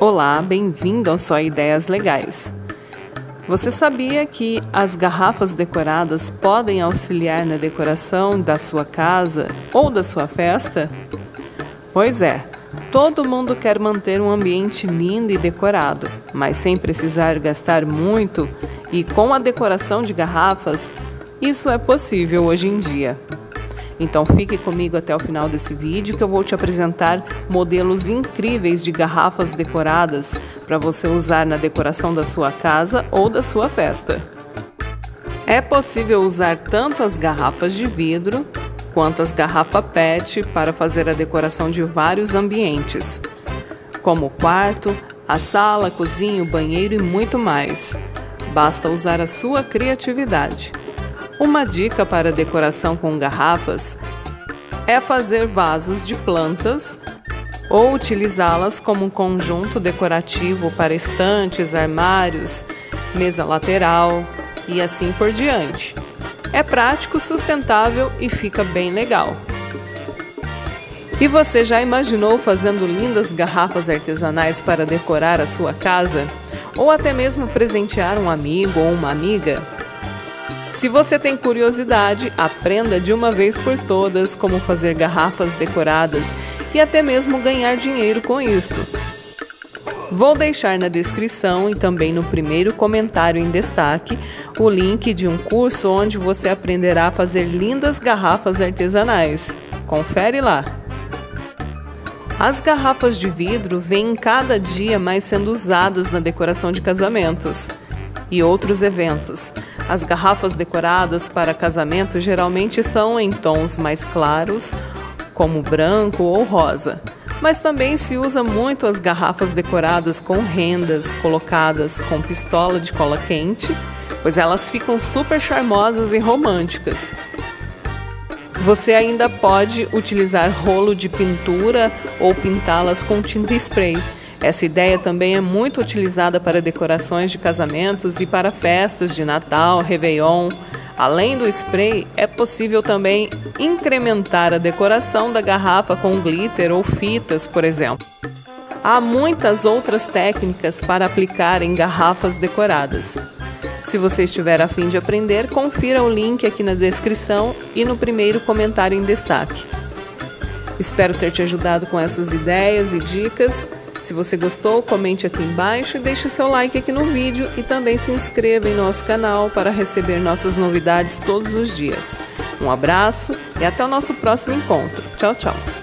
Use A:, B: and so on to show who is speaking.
A: Olá, bem-vindo ao Só Ideias Legais. Você sabia que as garrafas decoradas podem auxiliar na decoração da sua casa ou da sua festa? Pois é, todo mundo quer manter um ambiente lindo e decorado, mas sem precisar gastar muito, e com a decoração de garrafas, isso é possível hoje em dia. Então fique comigo até o final desse vídeo que eu vou te apresentar modelos incríveis de garrafas decoradas para você usar na decoração da sua casa ou da sua festa. É possível usar tanto as garrafas de vidro quanto as garrafas PET para fazer a decoração de vários ambientes, como o quarto, a sala, a cozinha, o banheiro e muito mais. Basta usar a sua criatividade. Uma dica para decoração com garrafas é fazer vasos de plantas ou utilizá-las como um conjunto decorativo para estantes, armários, mesa lateral e assim por diante. É prático, sustentável e fica bem legal. E você já imaginou fazendo lindas garrafas artesanais para decorar a sua casa? Ou até mesmo presentear um amigo ou uma amiga? Se você tem curiosidade, aprenda de uma vez por todas como fazer garrafas decoradas e até mesmo ganhar dinheiro com isto. Vou deixar na descrição e também no primeiro comentário em destaque o link de um curso onde você aprenderá a fazer lindas garrafas artesanais. Confere lá! As garrafas de vidro vêm cada dia mais sendo usadas na decoração de casamentos e outros eventos. As garrafas decoradas para casamento geralmente são em tons mais claros, como branco ou rosa. Mas também se usa muito as garrafas decoradas com rendas colocadas com pistola de cola quente, pois elas ficam super charmosas e românticas. Você ainda pode utilizar rolo de pintura ou pintá-las com tinta spray. Essa ideia também é muito utilizada para decorações de casamentos e para festas de Natal, Réveillon. Além do spray, é possível também incrementar a decoração da garrafa com glitter ou fitas, por exemplo. Há muitas outras técnicas para aplicar em garrafas decoradas. Se você estiver a fim de aprender, confira o link aqui na descrição e no primeiro comentário em destaque. Espero ter te ajudado com essas ideias e dicas. Se você gostou, comente aqui embaixo e deixe seu like aqui no vídeo e também se inscreva em nosso canal para receber nossas novidades todos os dias. Um abraço e até o nosso próximo encontro. Tchau, tchau!